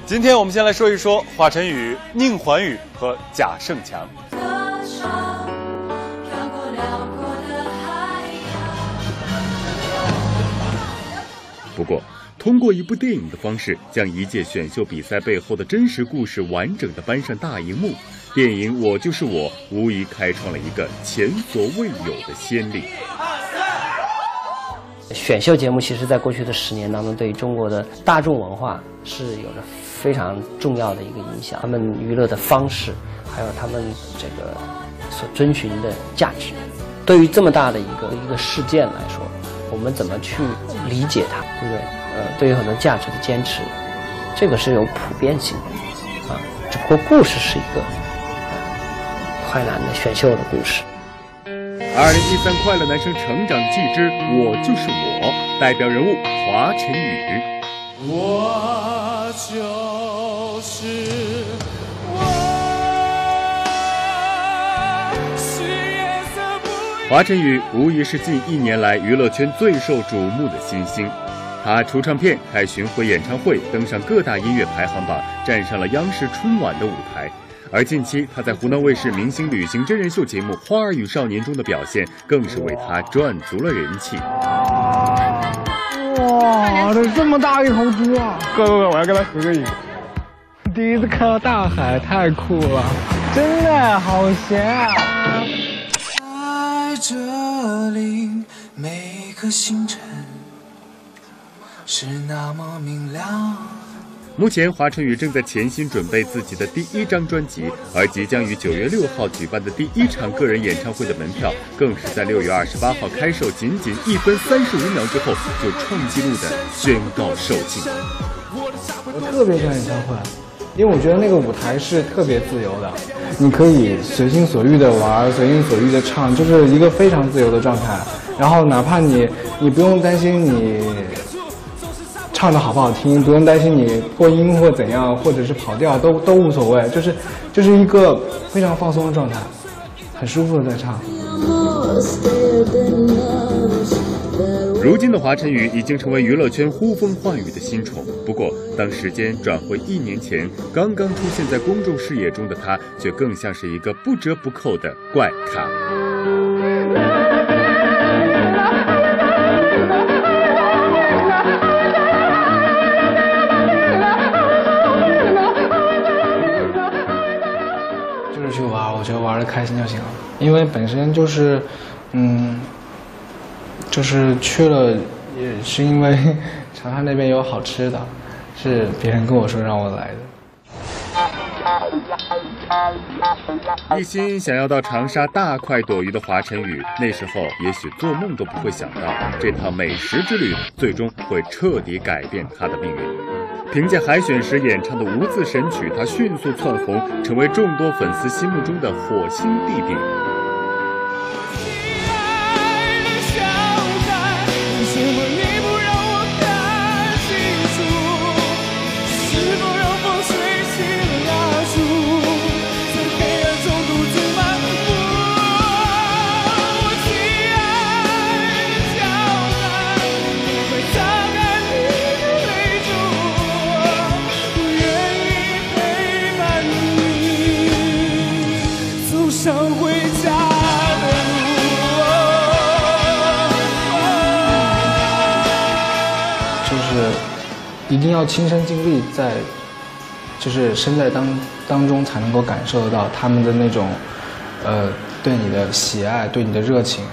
今天我们先来说一说华晨宇、宁桓宇和贾胜强。不过，通过一部电影的方式，将一届选秀比赛背后的真实故事完整的搬上大荧幕，电影《我就是我》无疑开创了一个前所未有的先例。 选秀节目其实在过去的10年当中，对于中国的大众文化是有着非常重要的一个影响。他们娱乐的方式，还有他们这个所遵循的价值，对于这么大的一个事件来说，我们怎么去理解它，对不对？对于很多价值的坚持，这个是有普遍性的啊。只不过故事是一个快男的选秀的故事。 2013快乐男生成长记之我就是我，代表人物华晨宇。我就是我。华晨宇无疑是近1年来娱乐圈最受瞩目的新星。他出唱片、开巡回演唱会，登上各大音乐排行榜，站上了央视春晚的舞台。而近期他在湖南卫视明星旅行真人秀节目《花儿与少年》中的表现，更是为他赚足了人气。 哇，这么大一头猪啊！哥，我要跟他合个影。第一次看到大海，太酷了，真的好咸啊！ 在这里，每个星辰是那么明亮。 目前，华晨宇正在潜心准备自己的第1张专辑，而即将于9月6号举办的第1场个人演唱会的门票，更是在6月28号开售仅1分35秒之后就创纪录的宣告售罄。 我特别喜欢演唱会，因为我觉得那个舞台是特别自由的，你可以随心所欲的玩，随心所欲的唱，就是一个非常自由的状态。然后哪怕你不用担心你唱的好不好听，不用担心你破音或怎样，或者是跑调，都无所谓，就是一个非常放松的状态，很舒服的在唱。 如今的华晨宇已经成为娱乐圈呼风唤雨的新宠。不过，当时间转回1年前，刚刚出现在公众视野中的他，却更像是一个不折不扣的怪咖。 就是去玩，我觉得玩的开心就行了。因为本身就是，就是去了，也是因为长沙那边有好吃的，是别人跟我说让我来的。一心想要到长沙大快朵颐的华晨宇，那时候也许做梦都不会想到，这趟美食之旅最终会彻底改变他的命运。凭借海选时演唱的无字神曲，他迅速窜红，成为众多粉丝心目中的火星弟弟。 一定要亲身经历在，就是身在当中才能够感受得到他们的那种，对你的喜爱，对你的热情。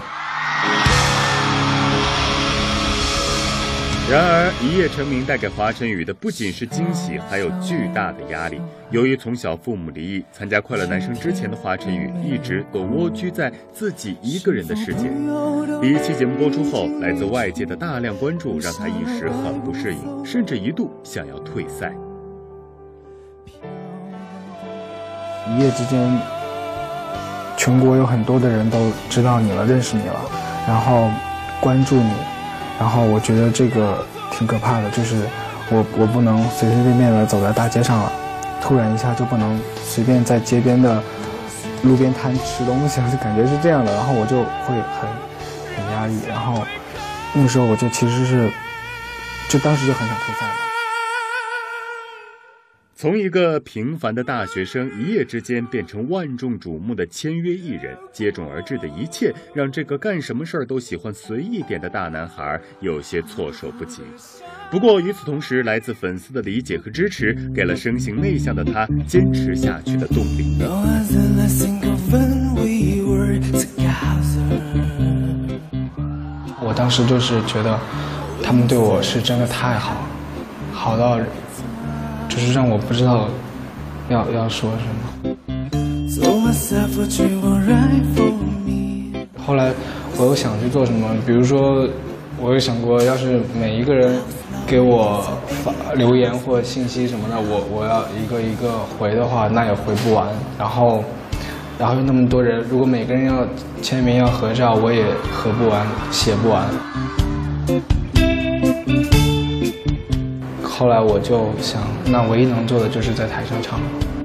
然而，一夜成名带给华晨宇的不仅是惊喜，还有巨大的压力。由于从小父母离异，参加快乐男声之前的华晨宇一直都蜗居在自己一个人的世界。第1期节目播出后，来自外界的大量关注让他一时很不适应，甚至一度想要退赛。 一夜之间，全国有很多的人都知道你了，认识你了，然后关注你。然后我觉得这个挺可怕的，就是我不能随随便便的走在大街上了，突然一下就不能随便在街边的路边摊吃东西了，就感觉是这样的，然后我就会很压抑，然后那个时候我就其实是，就当时就很想退赛了。 从一个平凡的大学生一夜之间变成万众瞩目的签约艺人，接踵而至的一切让这个干什么事儿都喜欢随意点的大男孩有些措手不及。不过与此同时，来自粉丝的理解和支持给了生性内向的他坚持下去的动力。 我当时就是觉得他们对我是真的太好，好到就是让我不知道要说什么。后来我又想去做什么，比如说我有想过，要是每一个人给我留言或信息什么的，我要一个一个回的话，那也回不完。然后有那么多人，如果每个人要签名要合照，我也合不完，写不完。后来我就想，那唯一能做的就是在台上唱。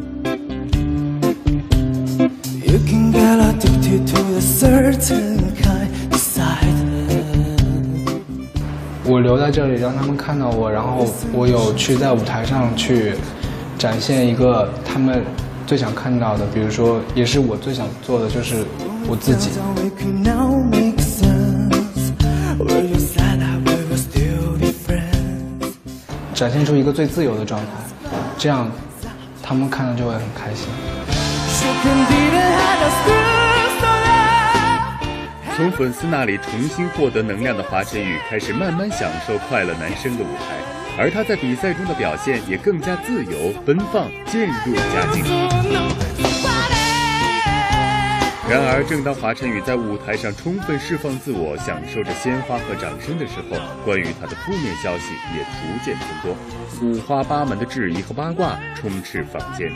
我留在这里，让他们看到我，然后我有去在舞台上去展现一个他们最想看到的，比如说，也是我最想做的，就是我自己。展现出一个最自由的状态，这样他们看了就会很开心。 从粉丝那里重新获得能量的华晨宇开始慢慢享受快乐男声的舞台，而他在比赛中的表现也更加自由奔放，渐入佳境。然而正当华晨宇在舞台上充分释放自我，享受着鲜花和掌声的时候，关于他的负面消息也逐渐增多，五花八门的质疑和八卦充斥坊间。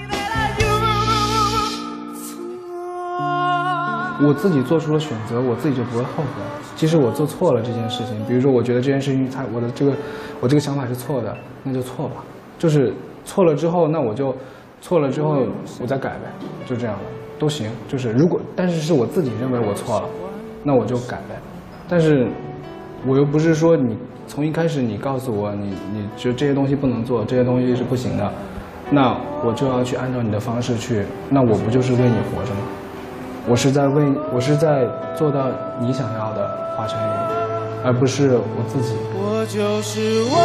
我自己做出了选择，我自己就不会后悔。即使我做错了这件事情，比如说我觉得这件事情我这个想法是错的，那就错吧。就是错了之后，那我就错了之后我再改呗，就这样了。都行，就是但是是我自己认为我错了，那我就改呗。但是我又不是说你从一开始你告诉我你觉得这些东西不能做，这些东西是不行的，那我就要去按照你的方式去，那我不就是为你活着吗？我是在做到你想要的华晨宇，而不是我自己。 我就是我，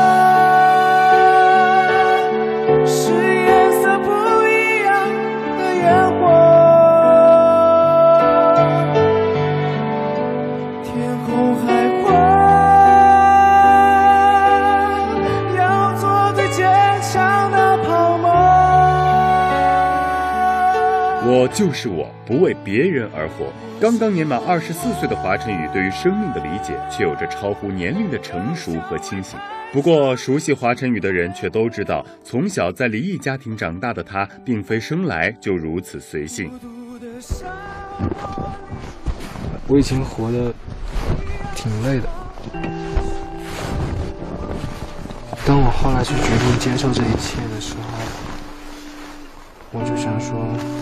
是颜色不一样的烟火。 我就是我，不为别人而活。刚刚年满24岁的华晨宇对于生命的理解却有着超乎年龄的成熟和清醒。不过熟悉华晨宇的人却都知道，从小在离异家庭长大的他并非生来就如此随性。 我以前活得挺累的，当我后来去决定接受这一切的时候，我就想说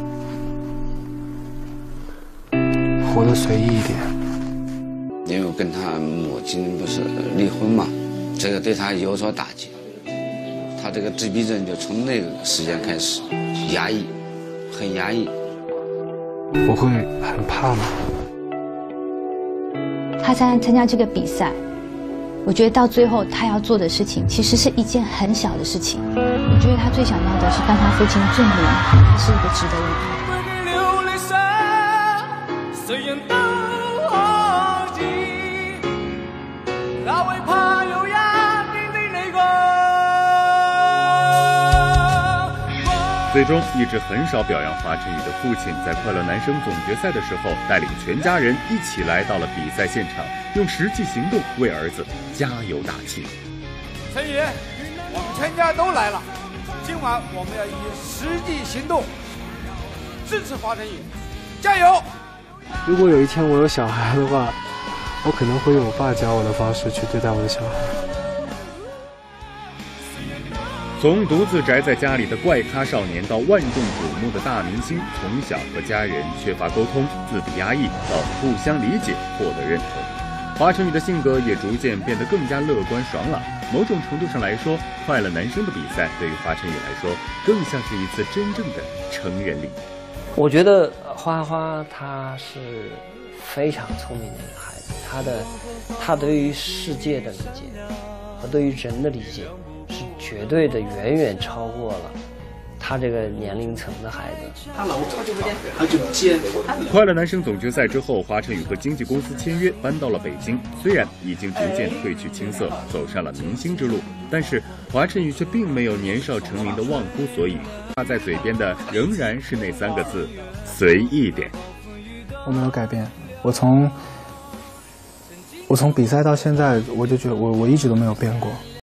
活得随意一点。 因为我跟他母亲不是离婚嘛，这个对他有所打击，他这个自闭症就从那个时间开始压抑，很压抑。 我会很怕吗？ 他参加这个比赛，我觉得到最后他要做的事情其实是一件很小的事情。我觉得他最想要的是当他父亲证明他是一个值得人爱的。 虽然都可以，那位怕有一天的你個。 最终，一直很少表扬华晨宇的父亲，在快乐男声总决赛的时候，带领全家人一起来到了比赛现场，用实际行动为儿子加油打气。 陈宇，我们全家都来了，今晚我们要以实际行动支持华晨宇，加油！ 如果有一天我有小孩的话，我可能会用我爸教我的方式去对待我的小孩。 从独自宅在家里的怪咖少年到万众瞩目的大明星，从小和家人缺乏沟通、自闭压抑，到互相理解、获得认同，华晨宇的性格也逐渐变得更加乐观爽朗。 某种程度上来说，快乐男生的比赛对于华晨宇来说，更像是一次真正的成人礼。 我觉得花花他是非常聪明的一个孩子，他对于世界的理解和对于人的理解是绝对的远远超过了他这个年龄层的孩子。 他就尖。 快乐男生总决赛之后，华晨宇和经纪公司签约，搬到了北京。虽然已经逐渐褪去青涩，走上了明星之路，但是华晨宇却并没有年少成名的忘乎所以，挂在嘴边的仍然是那3个字：随意点。 我没有改变，我从比赛到现在，我就觉得我一直都没有变过。